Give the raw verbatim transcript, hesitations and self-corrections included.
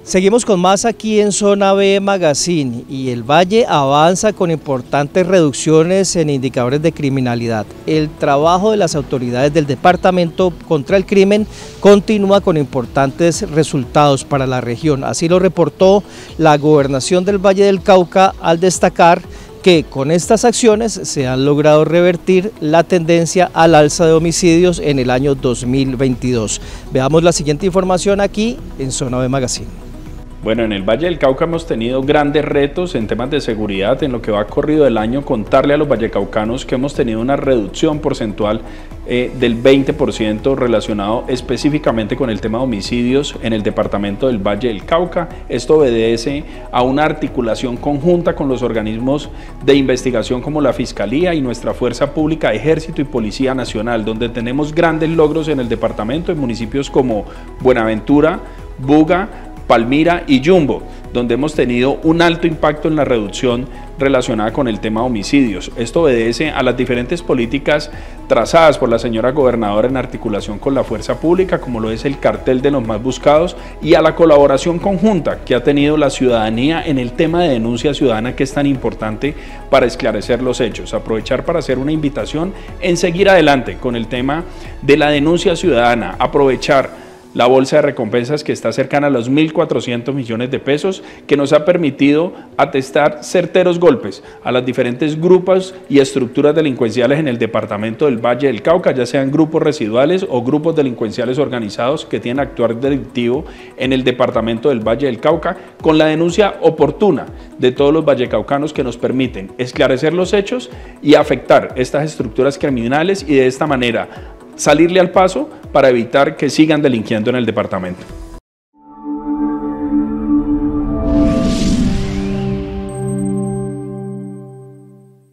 Seguimos con más aquí en Zona B Magazine y el Valle avanza con importantes reducciones en indicadores de criminalidad. El trabajo de las autoridades del departamento contra el crimen continúa con importantes resultados para la región. Así lo reportó la Gobernación del Valle del Cauca al destacar que con estas acciones se han logrado revertir la tendencia al alza de homicidios en el año dos mil veintidós. Veamos la siguiente información aquí en Zona B Magazine. Bueno, en el Valle del Cauca hemos tenido grandes retos en temas de seguridad. En lo que va corrido del año, contarle a los vallecaucanos que hemos tenido una reducción porcentual eh, del veinte por ciento relacionado específicamente con el tema de homicidios en el departamento del Valle del Cauca. Esto obedece a una articulación conjunta con los organismos de investigación como la Fiscalía y nuestra Fuerza Pública, Ejército y Policía Nacional, donde tenemos grandes logros en el departamento en municipios como Buenaventura, Buga, Palmira y Yumbo, donde hemos tenido un alto impacto en la reducción relacionada con el tema de homicidios. Esto obedece a las diferentes políticas trazadas por la señora gobernadora en articulación con la fuerza pública, como lo es el cartel de los más buscados, y a la colaboración conjunta que ha tenido la ciudadanía en el tema de denuncia ciudadana, que es tan importante para esclarecer los hechos. Aprovechar para hacer una invitación en seguir adelante con el tema de la denuncia ciudadana, aprovechar la bolsa de recompensas que está cercana a los mil cuatrocientos millones de pesos, que nos ha permitido atestar certeros golpes a las diferentes grupos y estructuras delincuenciales en el departamento del Valle del Cauca, ya sean grupos residuales o grupos delincuenciales organizados que tienen actuar delictivo en el departamento del Valle del Cauca, con la denuncia oportuna de todos los vallecaucanos que nos permiten esclarecer los hechos y afectar estas estructuras criminales y de esta manera salirle al paso para evitar que sigan delinquiendo en el departamento.